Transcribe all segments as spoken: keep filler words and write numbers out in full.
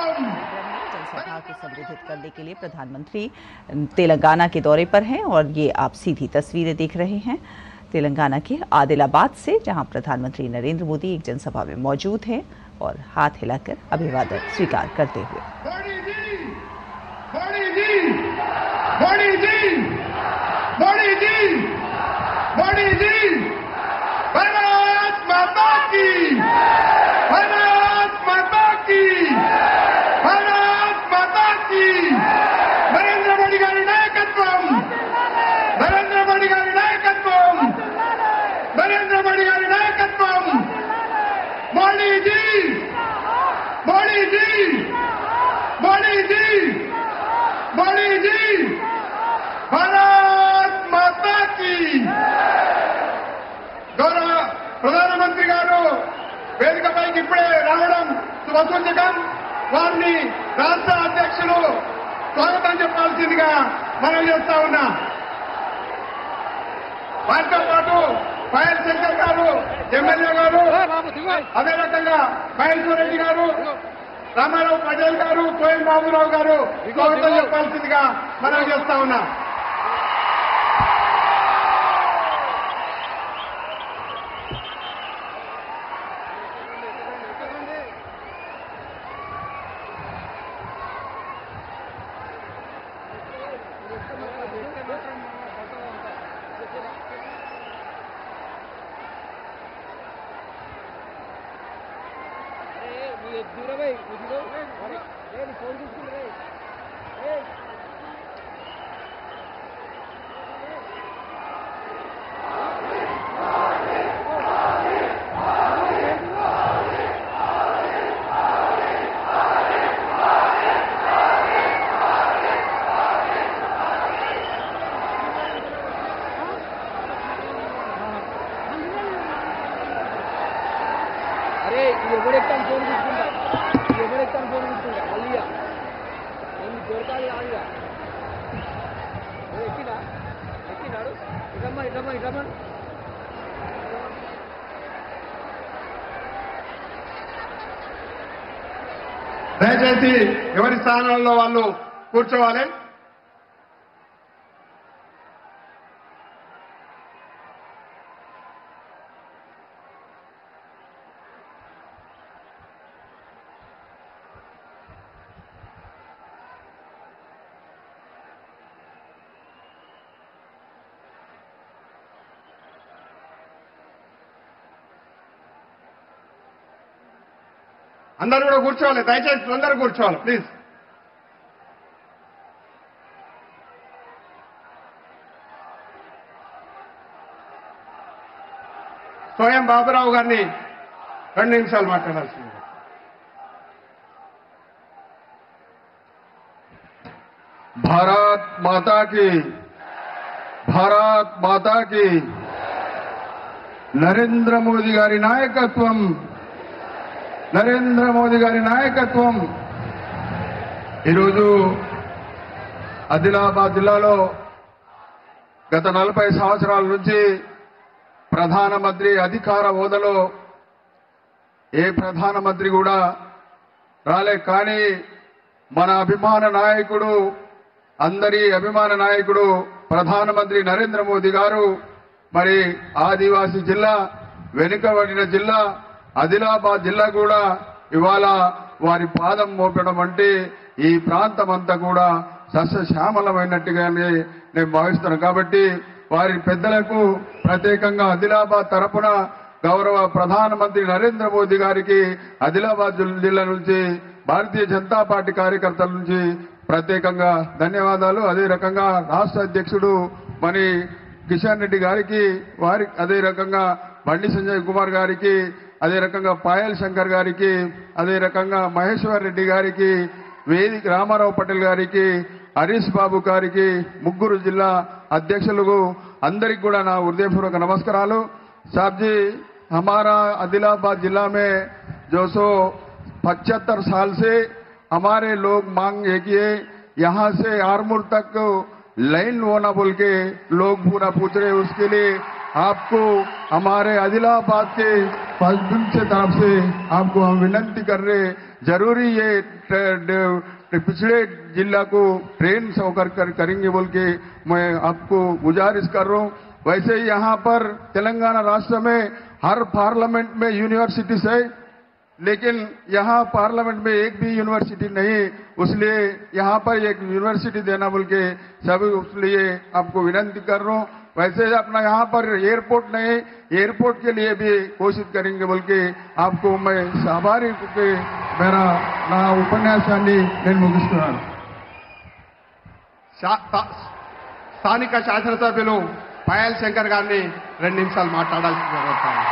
जनसभा को संबोधित करने के लिए प्रधानमंत्री तेलंगाना के दौरे पर हैं और ये आप सीधी तस्वीरें देख रहे हैं तेलंगाना के आदिलाबाद से, जहां प्रधानमंत्री नरेंद्र मोदी एक जनसभा में मौजूद हैं और हाथ हिलाकर अभिवादन स्वीकार करते हुए। मोदी जी, मोदी जी, मोदी जी, मोदी जी, मोदी जी, भारत माता की, भारत माता की, भारत माता की, नरेंद्र मोदी गारी नायकत्वम, नरेंद्र मोदी गारी नायकत्वम, नरेंद्र मोदी गारी नायकत्वम, मोदी जी, मोदी जी, मोदी जी, मोदी जी, भारत माता की। గౌరవ ప్రధానమంత్రి గారు వేదికపైకి ఇప్పుడే రావడం శుభసూచకం. వారిని రాష్ట్ర అధ్యక్షులు స్వాగతం చెప్పాల్సిందిగా మనం చేస్తా ఉన్నా. వారితో పాటు పాయల్ శంకర్ గారు ఎమ్మెల్యే గారు, అదే రకంగా మహేశ్వర్ రెడ్డి గారు, రామారావు పటేల్ గారు, కోయం బాబురావు గారు స్వాగతం చెప్పాల్సిందిగా మనం చేస్తా ఉన్నా. అరే ఎవరెక్తాను ఫోన్ తీసుకుంటా ఎవరెక్తాను ఫోన్ తీసుకుంటా మళ్ళీగా నేను దొరకాలి కాదుగా ఎక్కినా ఎక్కినాడు ఇటమ్మా ఇటమ్మా ఇటమ్మా దయచేసి ఎవరి స్థానాల్లో వాళ్ళు కూర్చోవాలి. అందరూ కూడా కూర్చోవాలి. దయచేసి అందరూ కూర్చోవాలి ప్లీజ్. స్వయం బాబురావు గారిని రెండు నిమిషాలు మాట్లాడాల్సింది. भारत माता की, भारत माता की, నరేంద్ర మోదీ గారి నాయకత్వం, నరేంద్ర మోదీ గారి నాయకత్వం. ఈరోజు ఆదిలాబాద్ జిల్లాలో గత నలభై సంవత్సరాల నుంచి ప్రధానమంత్రి అధికార హోదాలో ఏ ప్రధానమంత్రి కూడా రాలే. కానీ మన అభిమాన నాయకుడు, అందరి అభిమాన నాయకుడు ప్రధానమంత్రి నరేంద్ర మోదీ గారు మరి ఆదివాసీ జిల్లా, వెనుకబడిన జిల్లా ఆదిలాబాద్ జిల్లా కూడా ఇవాళ వారి పాదం మోపడం అంటే ఈ ప్రాంతం అంతా కూడా సస్యశ్యామలమైనట్టుగానే నేను భావిస్తున్నాను. కాబట్టి వారి పెద్దలకు ప్రత్యేకంగా ఆదిలాబాద్ తరపున గౌరవ ప్రధానమంత్రి నరేంద్ర మోదీ గారికి ఆదిలాబాద్ జిల్లా నుంచి భారతీయ జనతా పార్టీ కార్యకర్తల నుంచి ప్రత్యేకంగా ధన్యవాదాలు. అదే రకంగా రాష్ట్ర అధ్యక్షుడు మరి కిషన్ రెడ్డి గారికి, వారి అదే రకంగా బండి సంజయ్ కుమార్ గారికి, అదే రకంగా పాయల్ శంకర్ గారికి, అదే రకంగా మహేశ్వర్ రెడ్డి గారికి, వేదిక రామారావు పటేల్ గారికి, హరీష్ బాబు గారికి, ముగ్గురు జిల్లా అధ్యక్షులకు అందరికి కూడా నా హృదయపూర్వక నమస్కారాలు. साहब जी, हमारा आदिलाबाद जिला में जो सो पचहत्तर साल से हमारे लोग मांग है कि यहाँ से आरमूर तक लाइन होना बोल के लोग पूरा पूछ रहे, उसके लिए आपको हमारे आदिलाबाद के पश्चिम से तरफ से आपको हम विनती कर रहे, जरूरी ये पिछड़े जिला को ट्रेन से होकर कर करेंगे बोल के मैं आपको गुजारिश कर रहा हूँ। वैसे ही यहाँ पर तेलंगाना राष्ट्र में हर पार्लियामेंट में यूनिवर्सिटीज है, लेकिन यहाँ पार्लियामेंट में एक भी यूनिवर्सिटी नहीं, इसलिए यहाँ पर एक यूनिवर्सिटी देना बोल के सभी उसलिए आपको विनती कर रहा हूँ। वैसे अपना यहाँ पर एयरपोर्ट नहीं, एयरपोर्ट के लिए भी कोशिश करेंगे बोल के आपको मैं आभारी के मेरा నా ఉపన్యాసాన్ని నేను ముగిస్తున్నాను। స్థానిక శాసనసభ్యులు పాయల్ శంకర్ గారిని రెండు నిమిషాలు మాట్లాడాల్సిందిగా కోరుతాను।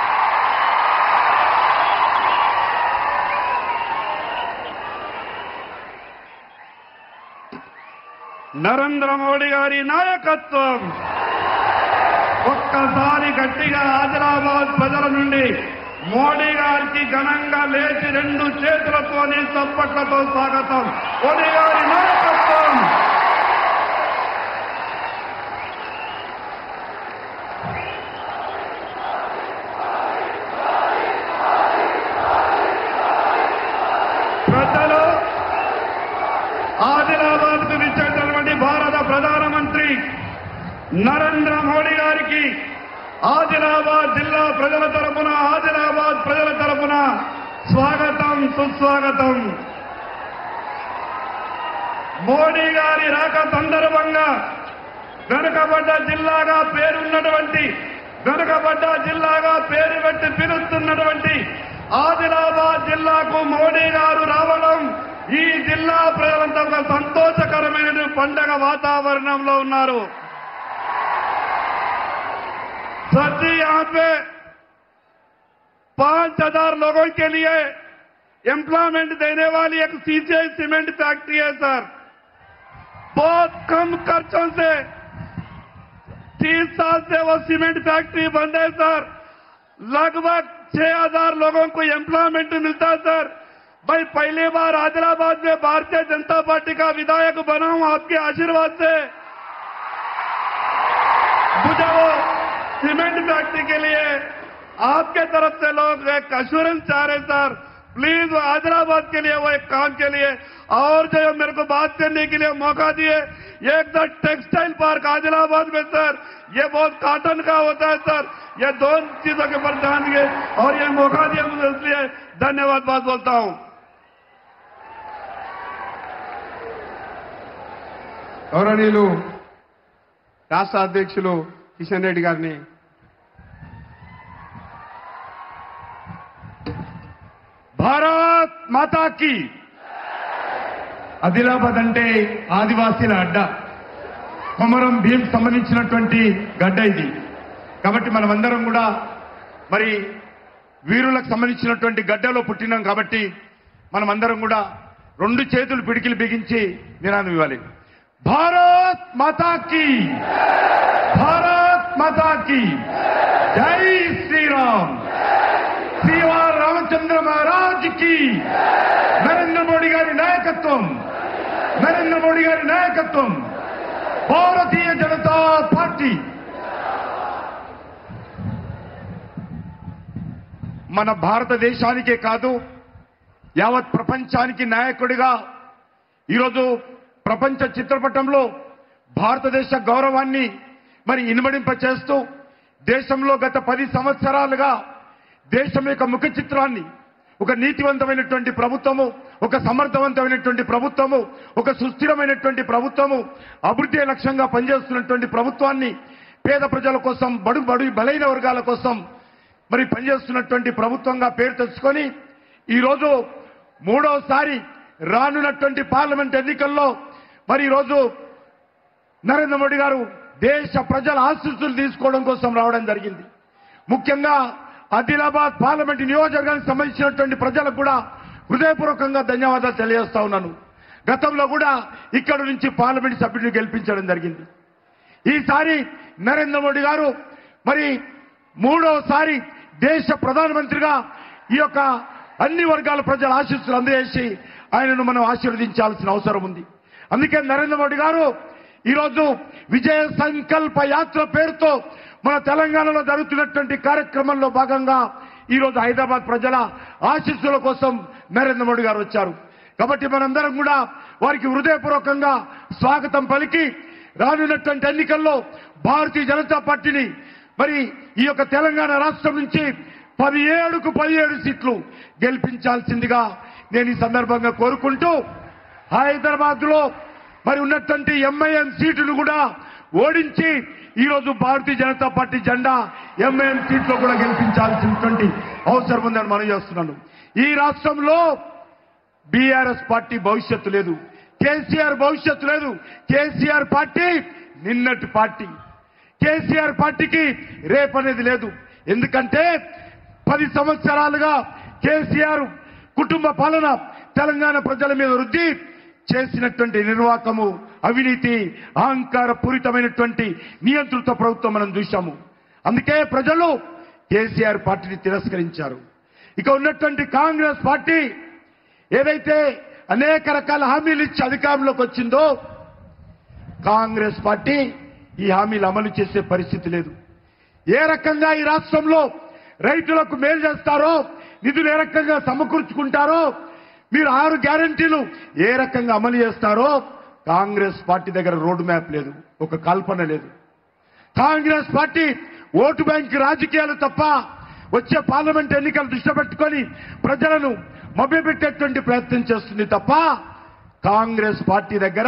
నరేంద్ర మోడీ గారి నాయకత్వం ఒక్కసారి గట్టిగా ఆదిలాబాద్ ప్రజల నుండి మోడీ గారికి ఘనంగా లేచి రెండు చేతులతోని చప్పట్లతో స్వాగతం। మోడీ గారి నాయకత్వం। ప్రజలు ఆదిలాబాద్ కు విచ్చేసినటువంటి భారత ప్రధానమంత్రి నరేంద్ర మోడీ గారికి ఆదిలాబాద్ జిల్లా ప్రజల తరపున ఆదిలాబాద్ ప్రజల తరపున స్వాగతం సుస్వాగతం। మోడీ గారి రాక సందర్భంగా వెనుకబడ్డ జిల్లాగా పేరున్నటువంటి వెనుకబడ్డ జిల్లాగా పేరు పెట్టి పిలుస్తున్నటువంటి ఆదిలాబాద్ జిల్లాకు మోడీ గారు రావడం ఈ జిల్లా ప్రజలంతా ఒక సంతోషకరమైన పండగ వాతావరణంలో ఉన్నారు। सर जी, यहाँ पे पांच हजार लोगों के लिए एम्प्लॉयमेंट देने वाली एक सीसीआई सीमेंट फैक्ट्री है सर। बहुत कम खर्चों से तीस साल से वो सीमेंट फैक्ट्री बंद है सर। लगभग छह हजार लोगों को एम्प्लॉयमेंट मिलता है सर। भाई पहली बार आदिलाबाद में भारतीय जनता पार्टी का विधायक बना हूं आपके आशीर्वाद से। मुझे वो सीमेंट फैक्ट्री के लिए आपके तरफ से लोग एक अश्योरेंस चाह रहे सर। प्लीज आदिलाबाद के लिए वो एक काम के लिए और जो मेरे को बात करने के लिए मौका दिए। एक तो टेक्सटाइल पार्क आदिलाबाद में सर, ये बहुत कॉटन का होता है सर। ये दो चीजों के ऊपर ध्यान दिए और ये मौका दिया मुझे, इसलिए धन्यवाद बात बोलता हूं। గౌరవనీయులు రాష్ట్ర అధ్యక్షులు కిషన్ రెడ్డి గారిని భారత్ మాతా కీ। ఆదిలాబాద్ అంటే ఆదివాసీల అడ్డ, కొమరం భీం సంబంధించినటువంటి గడ్డ ఇది। కాబట్టి మనమందరం కూడా మరి వీరులకు సంబంధించినటువంటి గడ్డలో పుట్టినాం కాబట్టి మనమందరం కూడా రెండు చేతులు పిడికిలు బిగించి నినాదం ఇవ్వాలి। భారత్ మాతా కీ, భారత్ మాతా కీ, జై శ్రీరామ్, శ్రీవార్ రామచంద్ర మహారాజ్ కి, నరేంద్ర మోడీ గారి నాయకత్వం, నరేంద్ర మోడీ గారి నాయకత్వం, భారతీయ జనతా పార్టీ। మన భారతదేశానికే కాదు యావత్ ప్రపంచానికి నాయకుడిగా ఈరోజు ప్రపంచ చిత్రపటంలో భారతదేశ గౌరవాన్ని మరి ఇనుమడింపచేస్తూ దేశంలో గత పది సంవత్సరాలుగా దేశం యొక్క ముఖ చిత్రాన్ని ఒక నీతివంతమైనటువంటి ప్రభుత్వము, ఒక సమర్థవంతమైనటువంటి ప్రభుత్వము, ఒక సుస్థిరమైనటువంటి ప్రభుత్వము, అభివృద్ధి లక్ష్యంగా పనిచేస్తున్నటువంటి ప్రభుత్వాన్ని, పేద ప్రజల కోసం, బడు బడు బలైన వర్గాల కోసం మరి పనిచేస్తున్నటువంటి ప్రభుత్వంగా పేరు తెచ్చుకొని ఈరోజు మూడోసారి రానున్నటువంటి పార్లమెంట్ ఎన్నికల్లో మరి ఈరోజు నరేంద్ర మోడీ గారు దేశ ప్రజల ఆశీస్సులు తీసుకోవడం కోసం రావడం జరిగింది। ముఖ్యంగా ఆదిలాబాద్ పార్లమెంట్ నియోజకవర్గానికి సంబంధించినటువంటి ప్రజలకు కూడా హృదయపూర్వకంగా ధన్యవాదాలు తెలియజేస్తా ఉన్నాను। గతంలో కూడా ఇక్కడ నుంచి పార్లమెంట్ సభ్యుడిని గెలిపించడం జరిగింది। ఈసారి నరేంద్ర మోడీ గారు మరి మూడోసారి దేశ ప్రధానమంత్రిగా ఈ యొక్క అన్ని వర్గాల ప్రజల ఆశీస్సులు అందజేసి ఆయనను మనం ఆశీర్వదించాల్సిన అవసరం ఉంది। అందుకే నరేంద్ర మోడీ గారు ఈరోజు విజయ సంకల్ప యాత్ర పేరుతో మన తెలంగాణలో జరుగుతున్నటువంటి కార్యక్రమంలో భాగంగా ఈరోజు హైదరాబాద్ ప్రజల ఆశీస్సుల కోసం నరేంద్ర మోడీ గారు వచ్చారు. కాబట్టి మనందరం కూడా వారికి హృదయపూర్వకంగా స్వాగతం పలికి రానున్నటువంటి ఎన్నికల్లో భారతీయ జనతా పార్టీని మరి ఈ యొక్క తెలంగాణ రాష్ట్రం నుంచి పదిహేడుకు పదిహేడు సీట్లు గెలిపించాల్సిందిగా నేను ఈ సందర్భంగా కోరుకుంటూ హైదరాబాద్ లో మరి ఉన్నటువంటి ఎంఐఎం సీటును కూడా ఓడించి ఈరోజు భారతీయ జనతా పార్టీ జెండా ఎంఐఎం సీట్లో కూడా గెలిపించాల్సినటువంటి అవసరం ఉందని మనం చేస్తున్నాను. ఈ రాష్ట్రంలో బీఆర్ఎస్ పార్టీ భవిష్యత్తు లేదు, కేసీఆర్ భవిష్యత్తు లేదు. కేసీఆర్ పార్టీ నిన్నటి పార్టీ. కేసీఆర్ పార్టీకి రేపనేది లేదు. ఎందుకంటే పది సంవత్సరాలుగా కేసీఆర్ కుటుంబ పాలన తెలంగాణ ప్రజల మీద వృద్ధి చేసినటువంటి నిర్వాకము, అవినీతి, అహంకార పూరితమైనటువంటి నియంత్రిత ప్రభుత్వం మనం చూశాము. అందుకే ప్రజలు కేసీఆర్ పార్టీని తిరస్కరించారు. ఇక ఉన్నటువంటి కాంగ్రెస్ పార్టీ ఏదైతే అనేక రకాల హామీలు ఇచ్చి అధికారంలోకి వచ్చిందో కాంగ్రెస్ పార్టీ ఈ హామీలు అమలు చేసే పరిస్థితి లేదు. ఏ రకంగా ఈ రాష్ట్రంలో రైతులకు మేలు చేస్తారో, నిధులు ఏ రకంగా సమకూర్చుకుంటారో, మీరు ఆరు గ్యారంటీలు ఏ రకంగా అమలు చేస్తారో కాంగ్రెస్ పార్టీ దగ్గర రోడ్ మ్యాప్ లేదు, ఒక కల్పన లేదు. కాంగ్రెస్ పార్టీ ఓటు బ్యాంక్ రాజకీయాలు తప్ప వచ్చే పార్లమెంట్ ఎన్నికలు దృష్టి పెట్టుకొని ప్రజలను మభ్యపెట్టేటువంటి ప్రయత్నం చేస్తుంది తప్ప కాంగ్రెస్ పార్టీ దగ్గర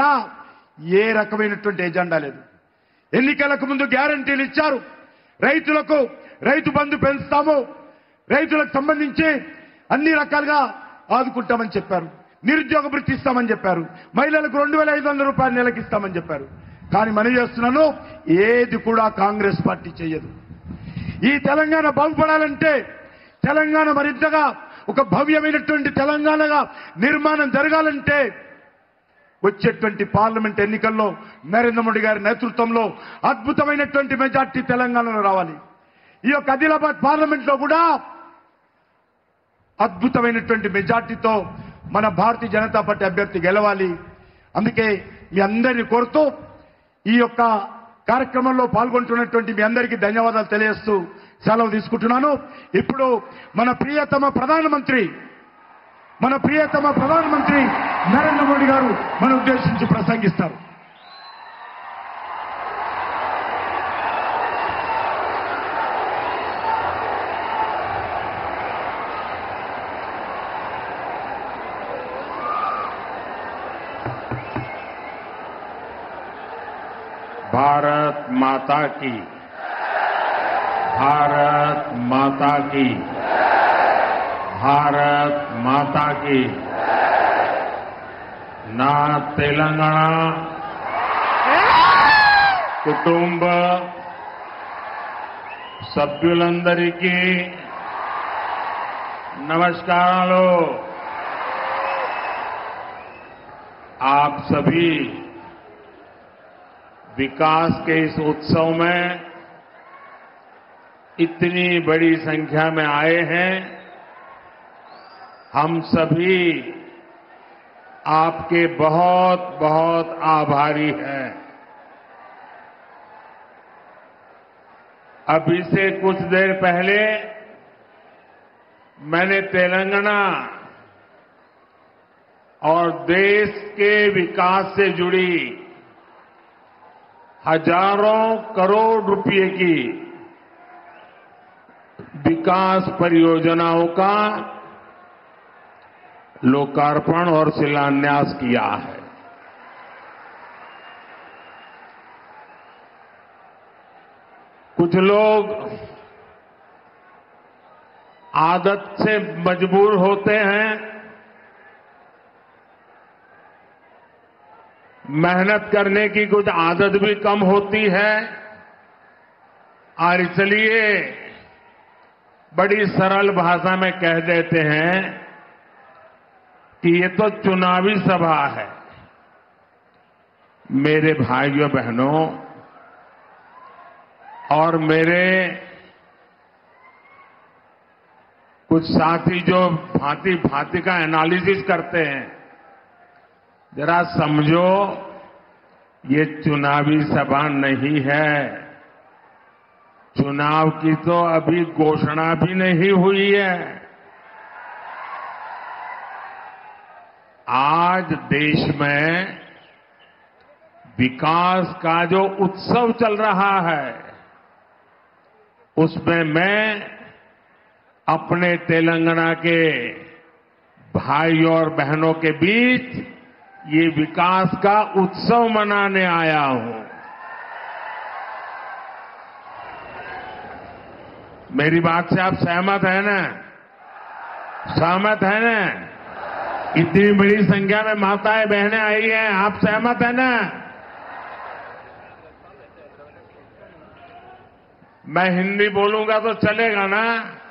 ఏ రకమైనటువంటి ఎజెండా లేదు. ఎన్నికలకు ముందు గ్యారంటీలు ఇచ్చారు. రైతులకు రైతు బంధు పెంచుతాము, రైతులకు సంబంధించి అన్ని రకాలుగా ఆదుకుంటామని చెప్పారు. నిరుద్యోగ భృతి ఇస్తామని చెప్పారు. మహిళలకు రెండు వేల ఐదు వందల రూపాయలు నెలకి ఇస్తామని చెప్పారు. కానీ మనం చేస్తున్నాను ఏది కూడా కాంగ్రెస్ పార్టీ చేయదు. ఈ తెలంగాణ బాగుపడాలంటే, తెలంగాణ మరింతగా ఒక భవ్యమైనటువంటి తెలంగాణగా నిర్మాణం జరగాలంటే వచ్చేటువంటి పార్లమెంట్ ఎన్నికల్లో నరేంద్ర మోడీ గారి నేతృత్వంలో అద్భుతమైనటువంటి మెజార్టీ తెలంగాణలో రావాలి. ఈ యొక్క ఆదిలాబాద్ పార్లమెంట్ లో కూడా అద్భుతమైనటువంటి మెజార్టీతో మన భారతీయ జనతా పార్టీ అభ్యర్థి గెలవాలి. అందుకే మీ అందరినీ కోరుతూ ఈ యొక్క కార్యక్రమంలో పాల్గొంటున్నటువంటి మీ అందరికీ ధన్యవాదాలు తెలియజేస్తూ సెలవు తీసుకుంటున్నాను. ఇప్పుడు మన ప్రియతమ ప్రధానమంత్రి మన ప్రియతమ ప్రధానమంత్రి నరేంద్ర మోడీ గారు మన ఉద్దేశించి ప్రసంగిస్తారు. भारत माता की भारत माता की भारत माता की ना तेलंगाना కుటుంబ సభ్యులందరికీ నమస్కారాలు. आप सभी विकास के इस उत्सव में इतनी बड़ी संख्या में आए हैं. हम सभी आपके बहुत बहुत आभारी हैं. अभी से कुछ देर पहले मैंने तेलंगाना और देश के विकास से जुड़ी हजारों करोड़ रुपए की विकास परियोजनाओं का लोकार्पण और शिलान्यास किया है. कुछ लोग आदत से मजबूर होते हैं, मेहनत करने की कुछ आदत भी कम होती है और इसलिए बड़ी सरल भाषा में कह देते हैं कि ये तो चुनावी सभा है. मेरे भाइयों बहनों और मेरे कुछ साथी जो भांति भांति का एनालिसिस करते हैं, जरा समझो ये चुनावी सभा नहीं है, चुनाव की तो अभी घोषणा भी नहीं हुई है। आज देश में विकास का जो उत्सव चल रहा है, उसमें मैं अपने तेलंगाना के भाई और बहनों के बीच ये विकास का उत्सव मनाने आया हूं। मेरी बात से आप सहमत हैं ना? सहमत हैं ना? इतनी बड़ी संख्या में माताएं बहनें आई हैं, आप सहमत हैं ना? मैं हिंदी बोलूंगा तो चलेगा ना?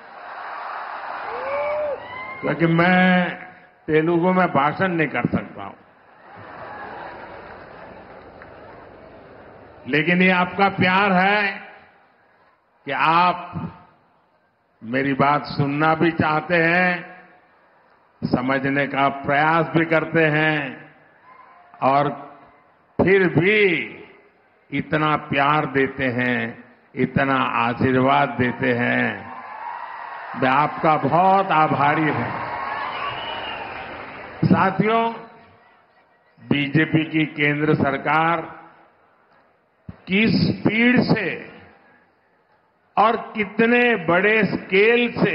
क्योंकि मैं तेलुगु में भाषण नहीं कर सकता हूं। लेकिन ये आपका प्यार है कि आप मेरी बात सुनना भी चाहते हैं, समझने का प्रयास भी करते हैं और फिर भी इतना प्यार देते हैं, इतना आशीर्वाद देते हैं। मैं आपका बहुत आभारी हूं। साथियों, बीजेपी की केंद्र सरकार किस स्पीड से और कितने बड़े स्केल से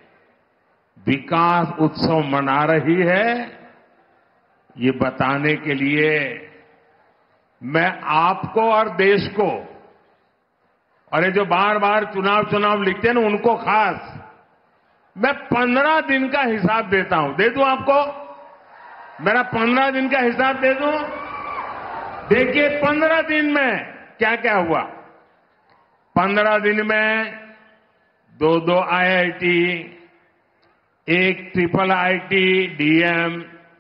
विकास उत्सव मना रही है, ये बताने के लिए मैं आपको और देश को, और ये जो बार बार चुनाव चुनाव लिखते हैं ना, उनको खास मैं पंद्रह दिन का हिसाब देता हूं। दे दूं आपको? मेरा पंद्रह दिन का हिसाब दे दूं? देखिए पंद्रह दिन में क्या क्या हुआ। पंद्रह दिन में दो दो आईआईटी, एक ट्रिपल आईटी डीएम,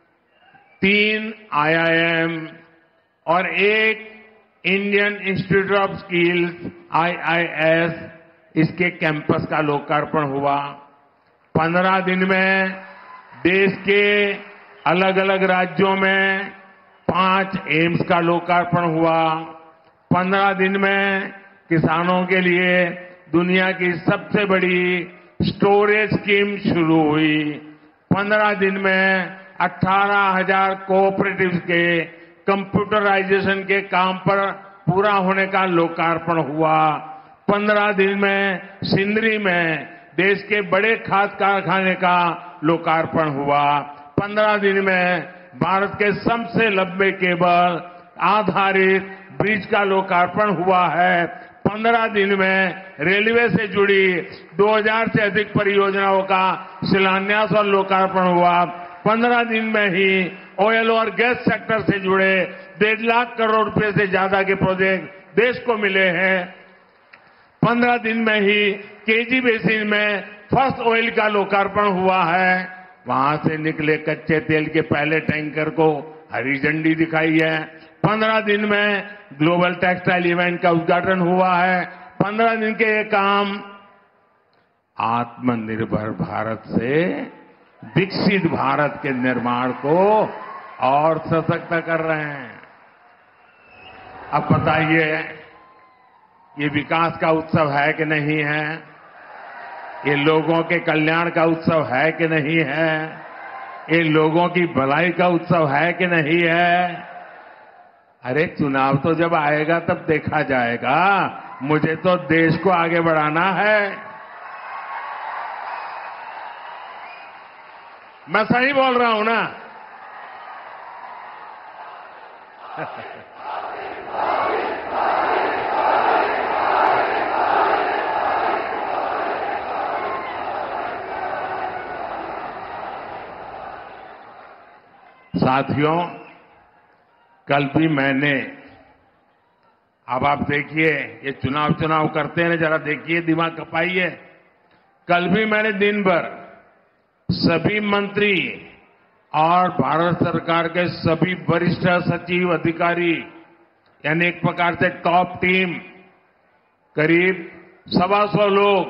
तीन आईआईएम और एक Indian institute of skills IIS, इसके कैंपस का लोकार्पण हुआ। पंद्रह दिन में देश के अलग अलग राज्यों में पांच एम्स का लोकार्पण हुआ। पंद्रह दिन में किसानों के लिए दुनिया की सबसे बड़ी स्टोरेज स्कीम शुरू हुई। पंद्रह दिन में अठारह हजार कोऑपरेटिव्स के कंप्यूटराइजेशन के काम पर पूरा होने का लोकार्पण हुआ। पंद्रह दिन में सिंदरी में देश के बड़े खाद कारखाने का लोकार्पण हुआ। पंद्रह दिन में भारत के सबसे लंबे केबल आधारित ब्रिज का लोकार्पण हुआ है। पंद्रह दिन में रेलवे से जुड़ी दो हज़ार से अधिक परियोजनाओं का शिलान्यास और लोकार्पण हुआ। पंद्रह दिन में ही ऑयल और गैस सेक्टर से जुड़े डेढ़ लाख करोड़ रुपए से ज्यादा के प्रोजेक्ट देश को मिले हैं। पंद्रह दिन में ही केजी बेसिन में फर्स्ट ऑयल का लोकार्पण हुआ है। वहां से निकले कच्चे तेल के पहले टैंकर को हरी झंडी दिखाई है। पंद्रह दिन में ग्लोबल टेक्सटाइल इवेंट का उद्घाटन हुआ है। पंद्रह दिन के ये काम आत्मनिर्भर भारत से विकसित भारत के निर्माण को और सशक्त कर रहे हैं। अब बताइए, ये विकास का उत्सव है कि नहीं है? ये लोगों के कल्याण का उत्सव है कि नहीं है? ये लोगों की भलाई का उत्सव है कि नहीं है? अरे चुनाव तो जब आएगा तब देखा जाएगा। मुझे तो देश को आगे बढ़ाना है। मैं सही बोल रहा हूं ना? साथियों, कल भी मैंने, अब आप देखिए, ये चुनाव चुनाव करते हैं ना, जरा देखिए, दिमाग खपाइए। कल भी मैंने दिन भर सभी मंत्री और भारत सरकार के सभी वरिष्ठ सचिव अधिकारी, यानी एक प्रकार से टॉप टीम, करीब सवा सौ लोग,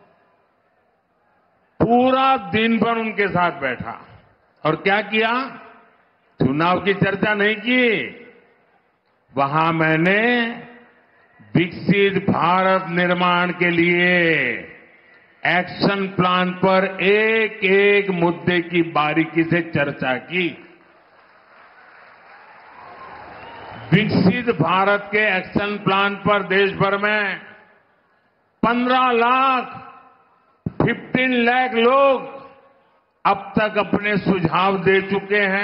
पूरा दिन भर उनके साथ बैठा और क्या किया? चुनाव की चर्चा नहीं की। वहां मैंने विकसित भारत निर्माण के लिए एक्शन प्लान पर एक एक मुद्दे की बारीकी से चर्चा की। विकसित भारत के एक्शन प्लान पर देश भर में पंद्रह लाख पंद्रह लाख लोग अब तक अपने सुझाव दे चुके हैं।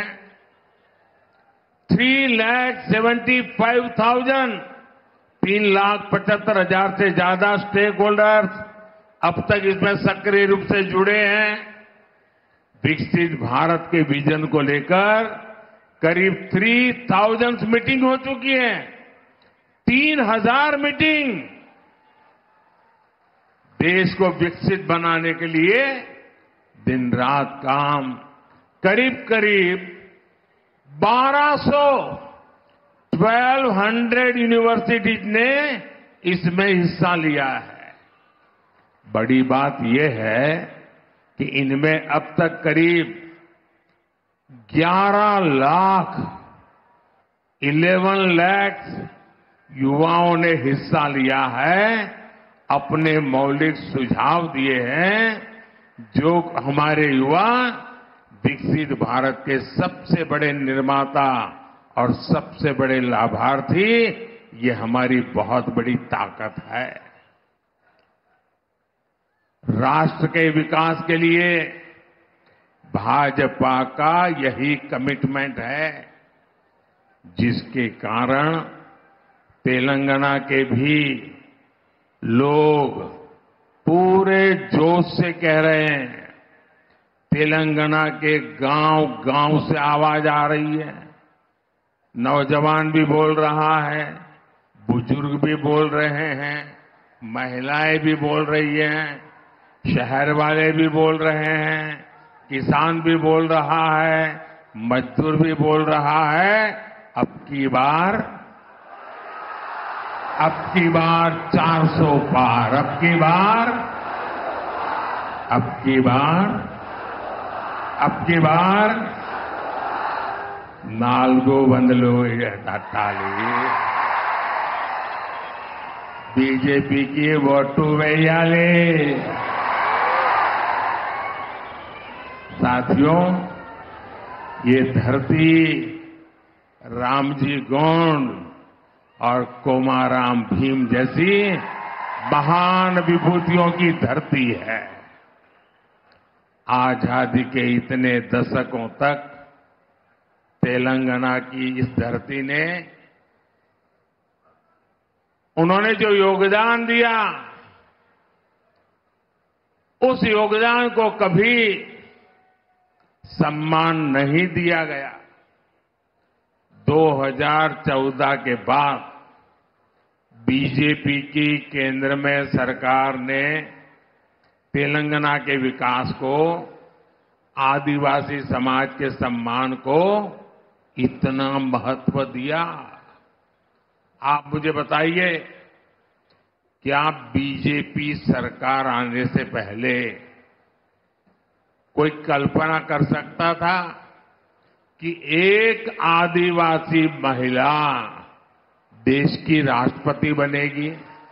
Three lakh seventy five thousand तीन लाख पचहत्तर हजार से ज्यादा स्टेक होल्डर्स अब तक इसमें सक्रिय रूप से जुड़े हैं। विकसित भारत के विजन को लेकर करीब थ्री थाउजेंड मीटिंग हो चुकी है। तीन हजार मीटिंग देश को विकसित बनाने के लिए दिन रात काम। करीब करीब बारह सौ बारह सौ यूनिवर्सिटीज ने इसमें हिस्सा लिया है। बड़ी बात यह है कि इनमें अब तक करीब ग्यारह लाख ग्यारह लाख युवाओं ने हिस्सा लिया है, अपने मौलिक सुझाव दिए हैं, जो हमारे युवा विकसित भारत के सबसे बड़े निर्माता और सबसे बड़े लाभार्थी, ये हमारी बहुत बड़ी ताकत है। राष्ट्र के विकास के लिए भाजपा का यही कमिटमेंट है, जिसके कारण तेलंगाना के भी लोग पूरे जोश से कह रहे हैं। तेलंगाना के गांव गांव से आवाज आ रही है, नौजवान भी बोल रहा है, बुजुर्ग भी बोल रहे हैं, महिलाएं भी बोल रही हैं, शहर वाले भी बोल रहे हैं, किसान भी बोल रहा है, मजदूर भी बोल रहा है। अब की बार अब की बार चार सौ पार, अब की बार अब की बार अब की बार नालगो बंदलो तट्टाली बीजेपी की वोटू वेयाले। साथियों, ये धरती रामजी गोंड और कोमाराम भीम जैसी महान विभूतियों की धरती है। आजादी के इतने दशकों तक तेलंगाना की इस धरती ने, उन्होंने जो योगदान दिया, उस योगदान को कभी सम्मान नहीं दिया गया। दो हज़ार चौदह के बाद बीजेपी की केंद्र में सरकार ने तेलंगाना के विकास को, आदिवासी समाज के सम्मान को इतना महत्व दिया। आप मुझे बताइए, क्या बीजेपी सरकार आने से पहले कोई कल्पना कर सकता था कि एक आदिवासी महिला देश की राष्ट्रपति बनेगी?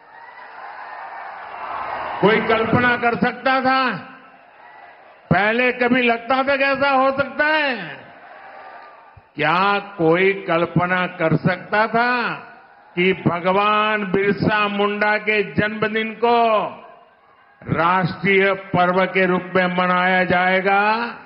कोई कल्पना कर सकता था? पहले कभी लगता था कि ऐसा हो सकता है? क्या कोई कल्पना कर सकता था कि भगवान बिरसा मुंडा के जन्मदिन को राष्ट्रीय पर्व के रूप में मनाया जाएगा?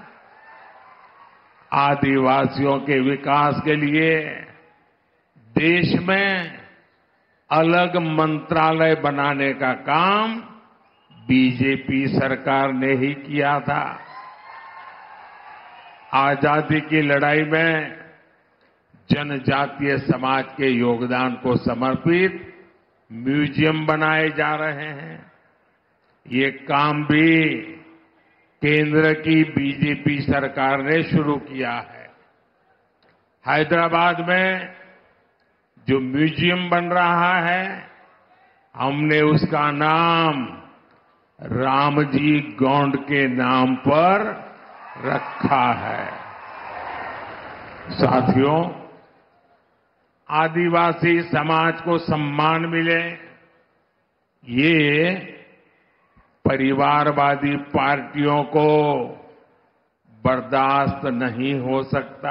आदिवासियों के विकास के लिए देश में अलग मंत्रालय बनाने का काम बीजेपी सरकार ने ही किया था। आजादी की लड़ाई में जनजातीय समाज के योगदान को समर्पित म्यूजियम बनाए जा रहे हैं। ये काम भी केंद्र की बीजेपी सरकार ने शुरू किया है। हैदराबाद में जो म्यूजियम बन रहा है, हमने उसका नाम रामजी गोंड के नाम पर रखा है। साथियों, आदिवासी समाज को सम्मान मिले, ये परिवारवादी पार्टियों को बर्दाश्त नहीं हो सकता।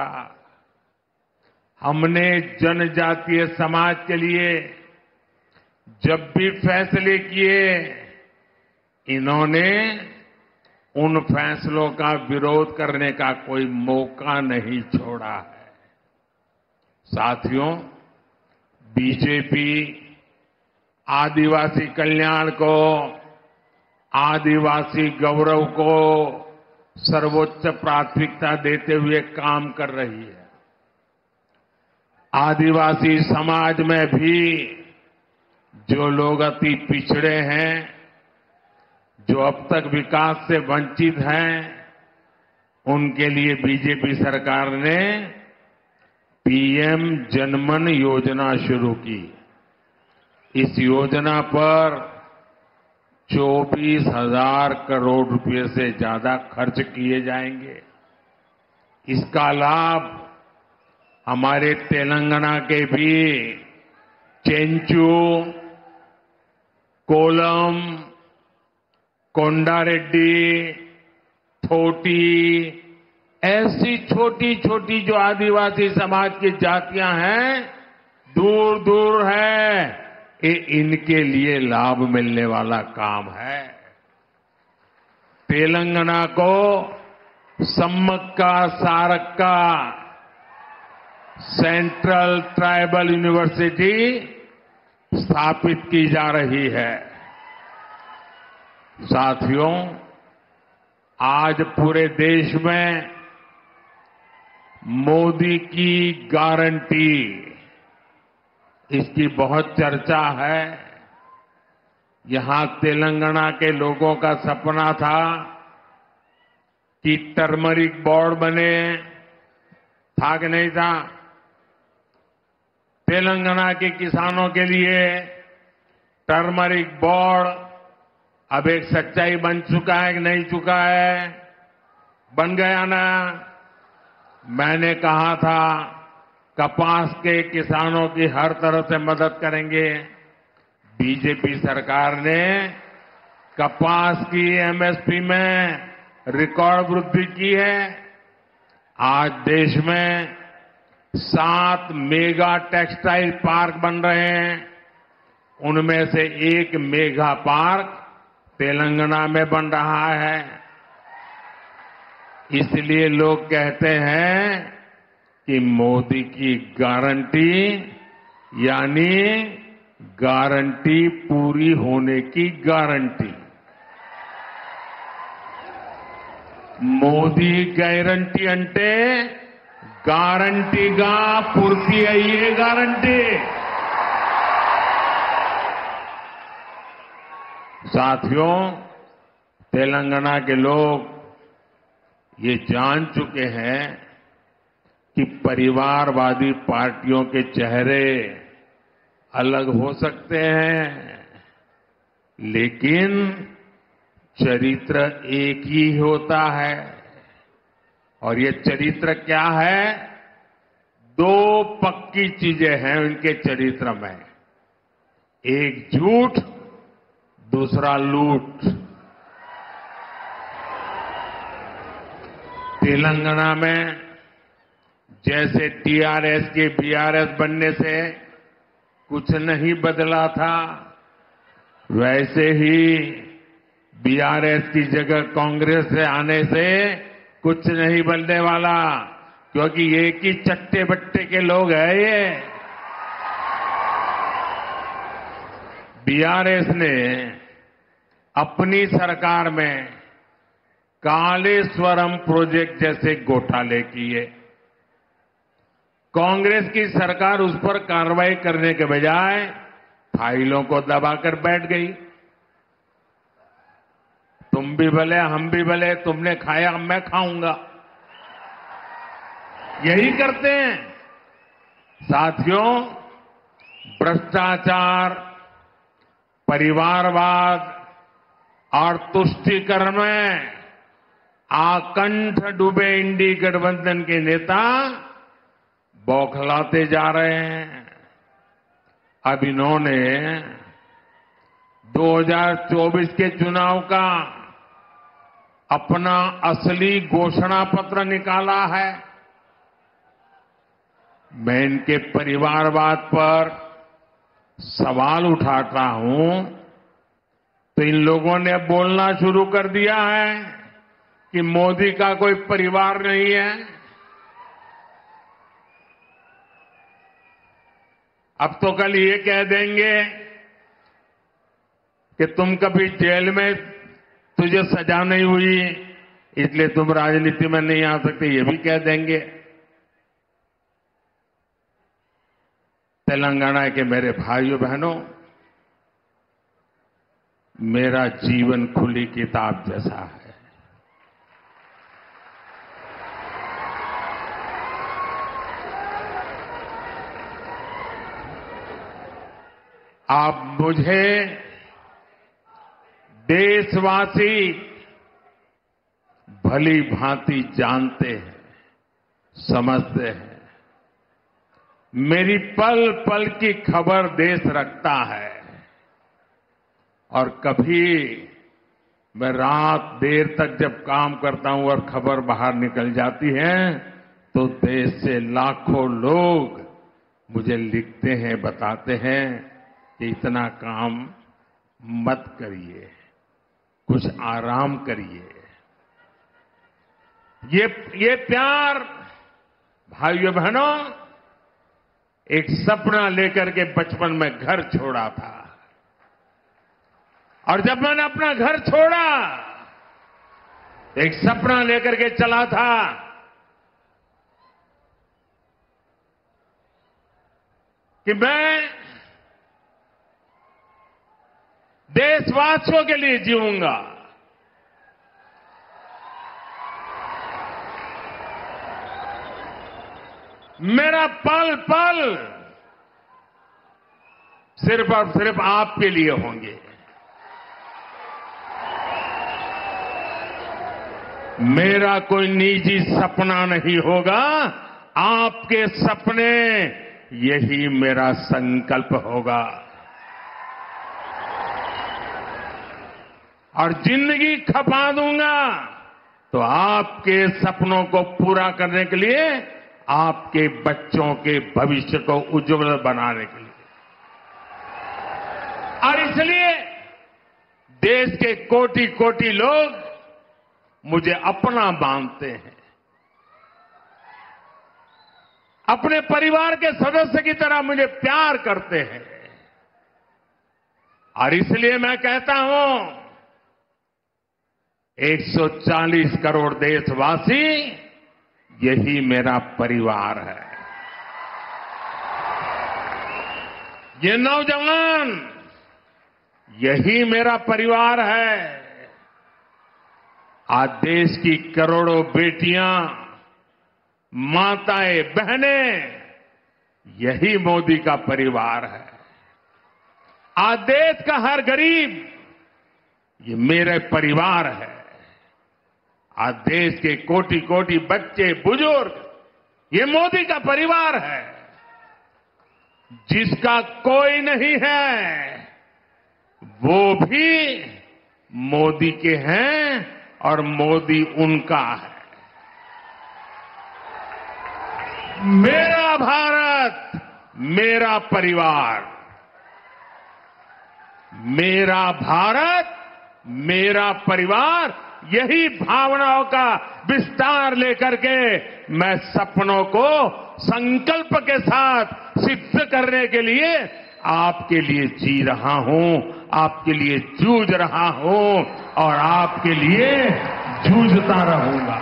हमने जनजातीय समाज के लिए जब भी फैसले किए, इन्होंने उन फैसलों का विरोध करने का कोई मौका नहीं छोड़ा है। साथियों, बीजेपी आदिवासी कल्याण को, आदिवासी गौरव को सर्वोच्च प्राथमिकता देते हुए काम कर रही है। आदिवासी समाज में भी जो लोग अति पिछड़े हैं, जो अब तक विकास से वंचित हैं, उनके लिए बीजेपी सरकार ने पीएम जनमन योजना शुरू की। इस योजना पर चौबीस हजार करोड़ रुपए से ज्यादा खर्च किए जाएंगे। इसका लाभ हमारे तेलंगाना के भी चेंचू, कोलम, कोंडारेड्डी, थोटी, ऐसी छोटी छोटी जो आदिवासी समाज की जातियां हैं, दूर दूर है, ये इनके लिए लाभ मिलने वाला काम है। तेलंगाना को Sammakka Sarakka central tribal university स्थापित की जा रही है। साथियों, आज पूरे देश में मोदी की गारंटी, इसकी बहुत चर्चा है। यहां तेलंगाना के लोगों का सपना था कि टर्मरिक बोर्ड बने, था कि नहीं था? तेलंगाना के किसानों के लिए टर्मरिक बोर्ड अब एक सच्चाई बन चुका है कि नहीं चुका है? बन गया ना? मैंने कहा था कपास के किसानों की हर तरह से मदद करेंगे। बीजेपी सरकार ने कपास की एमएसपी में रिकॉर्ड वृद्धि की है। आज देश में सात मेगा टेक्सटाइल पार्क बन रहे हैं। उनमें से एक मेगा पार्क तेलंगाना में बन रहा है। इसलिए लोग कहते हैं कि मोदी की गारंटी यानी गारंटी पूरी होने की गारंटी। మోదీ గ్యారంటీ అంటే గ్యారంటీగా పూర్తి అయ్యే గ్యారంటీ। साथियों, तेलंगाना के लोग ये जान चुके हैं कि परिवारवादी पार्टियों के चेहरे अलग हो सकते हैं, लेकिन चरित्र एक ही होता है। और ये चरित्र क्या है? दो पक्की चीजें हैं उनके चरित्र में, एक झूठ, दूसरा लूट। तेलंगाना में जैसे टीआरएस के बीआरएस बनने से कुछ नहीं बदला था, वैसे ही बीआरएस की जगह कांग्रेस से आने से कुछ नहीं बनने वाला, क्योंकि एक ही चट्टे बट्टे के लोग हैं ये। बीआरएस ने अपनी सरकार में कालेश्वरम प्रोजेक्ट जैसे घोटाले किए। कांग्रेस की सरकार उस पर कार्रवाई करने के बजाय फाइलों को दबाकर बैठ गई। तुम भी भले हम भी भले, तुमने खाया मैं खाऊंगा, यही करते हैं। साथियों, भ्रष्टाचार, परिवारवाद और तुष्टीकरण में आकंठ डूबे इंडी गठबंधन के नेता बौखलाते जा रहे हैं। अब इन्होंने दो हज़ार चौबीस के चुनाव का अपना असली घोषणा पत्र निकाला है। मैं इनके परिवारवाद पर सवाल उठाता हूं तो इन लोगों ने बोलना शुरू कर दिया है कि मोदी का कोई परिवार नहीं है। अब तो कल ये कह देंगे कि तुम कभी जेल में तुझे सजा नहीं हुई इसलिए तुम राजनीति में नहीं आ सकते, ये भी कह देंगे। तेलंगाना के मेरे भाइयों बहनों, मेरा जीवन खुली किताब जैसा है। आप मुझे देशवासी भली भांति जानते हैं, समझते हैं। मेरी पल पल की खबर देश रखता है और कभी मैं रात देर तक जब काम करता हूं और खबर बाहर निकल जाती है तो देश से लाखों लोग मुझे लिखते हैं, बताते हैं कि इतना काम मत करिए, कुछ आराम करिए। ये ये प्यार भाइयों बहनों, एक सपना लेकर के बचपन में घर छोड़ा था और जब मैंने अपना घर छोड़ा एक सपना लेकर के चला था कि मैं देशवासियों के लिए जीऊंगा। मेरा पल पल सिर्फ और सिर्फ आपके लिए होंगे। मेरा कोई निजी सपना नहीं होगा, आपके सपने, यही मेरा संकल्प होगा। और जिंदगी खपा दूंगा तो आपके सपनों को पूरा करने के लिए, आपके बच्चों के भविष्य को उज्जवल बनाने के लिए। और इसलिए देश के कोटि कोटि लोग मुझे अपना मानते हैं, अपने परिवार के सदस्य की तरह मुझे प्यार करते हैं। और इसलिए मैं कहता हूं, एक सौ चालीस करोड़ देशवासी, यही मेरा परिवार है। ये नौजवान, यही मेरा परिवार है। आज देश की करोड़ों बेटियां, माताएं, बहनें, यही मोदी का परिवार है। आज देश का हर गरीब, ये मेरे परिवार है। आज देश के कोटि कोटि बच्चे, बुजुर्ग, ये मोदी का परिवार है। जिसका कोई नहीं है वो भी मोदी के हैं और मोदी उनका है। मेरा भारत, मेरा परिवार, मेरा भारत, मेरा परिवार, यही भावनाओं का विस्तार लेकर के मैं सपनों को संकल्प के साथ सिद्ध करने के लिए आपके लिए जी रहा हूं, आपके लिए जूझ रहा हूं और आपके लिए जूझता रहूंगा।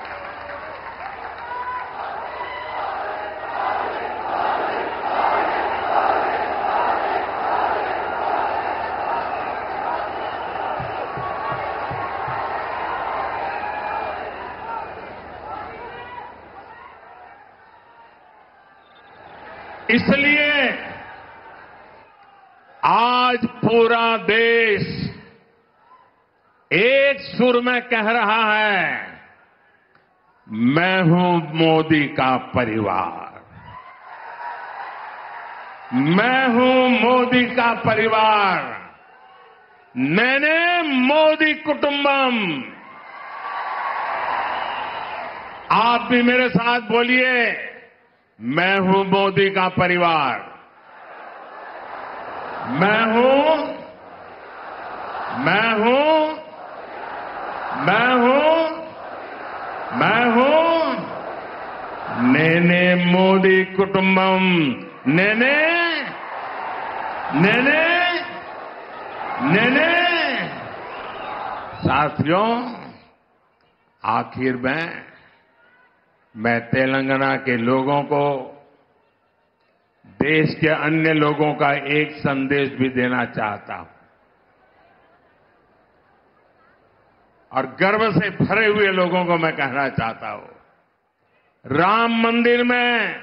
इसलिए आज पूरा देश एक सुर में कह रहा है, मैं हूं मोदी का परिवार। मैं हूं मोदी का परिवार, मैंने मोदी कुटुंबम। आप भी मेरे साथ बोलिए, मैं हूं मोदी का परिवार, मैं हूं मैं हूं मैं हूं मैं हूं नेने मोदी कुटुंबम, नेने नेने नेने। साथियों, आखिर में मैं तेलंगाना के लोगों को, देश के अन्य लोगों का एक संदेश भी देना चाहता हूं और गर्व से भरे हुए लोगों को मैं कहना चाहता हूं, राम मंदिर में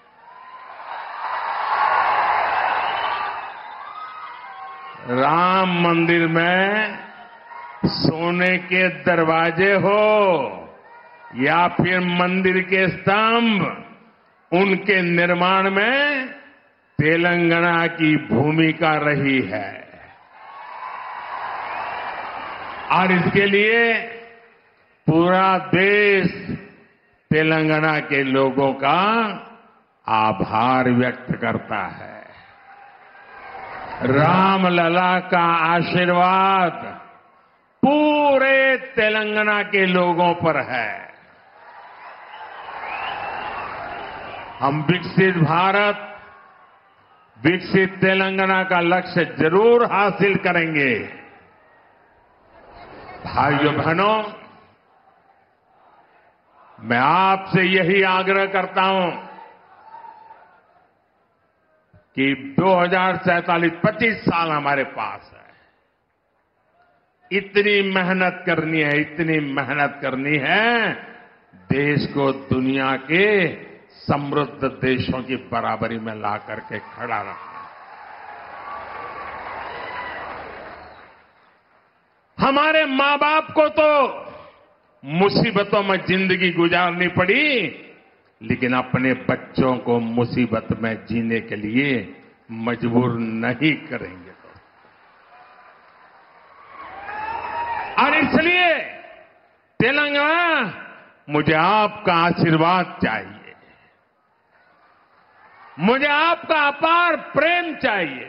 राम मंदिर में सोने के दरवाजे हो या फिर मंदिर के स्तंभ, उनके निर्माण में तेलंगाना की भूमिका रही है और इसके लिए पूरा देश तेलंगाना के लोगों का आभार व्यक्त करता है। रामलला का आशीर्वाद पूरे तेलंगाना के लोगों पर है। हम विकसित भारत, विकसित तेलंगाना का लक्ष्य जरूर हासिल करेंगे। भाइयों बहनों, मैं आपसे यही आग्रह करता हूं कि दो हजार सैंतालीस पच्चीस साल हमारे पास है। इतनी मेहनत करनी है, इतनी मेहनत करनी है, देश को दुनिया के समृद्ध देशों की बराबरी में ला करके खड़ा रखना। हमारे मां बाप को तो मुसीबतों में जिंदगी गुजारनी पड़ी, लेकिन अपने बच्चों को मुसीबत में जीने के लिए मजबूर नहीं करेंगे। और इसलिए तेलंगाना, मुझे आपका आशीर्वाद चाहिए, मुझे आपका अपार प्रेम चाहिए।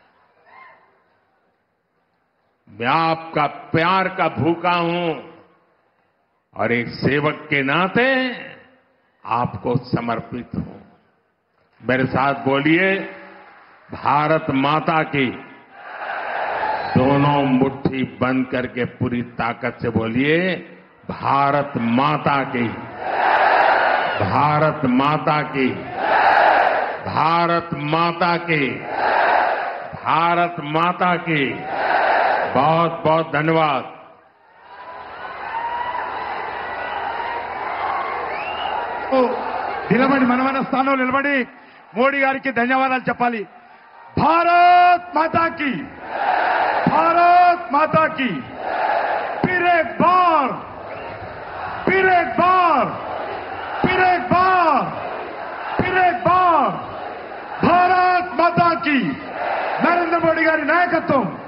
मैं आपका प्यार का भूखा हूं और एक सेवक के नाते आपको समर्पित हूं। मेरे साथ बोलिए, भारत माता की। दोनों मुट्ठी बंद करके पूरी ताकत से बोलिए, भारत माता की, भारत माता की, भारत माता की, भारत माता की। बहुत बहुत धन्यवाद। నిలబడి మన మన స్థానంలో నిలబడి మోడీ గారికి ధన్యవాదాలు చెప్పాలి। భారత్ మాతా की, भारत माता की। फिर एक बार, फिर एक बार, फिर एक बार, फिर एक बार भारत माता की। नरेंद्र मोदी గారి నాయకత్వం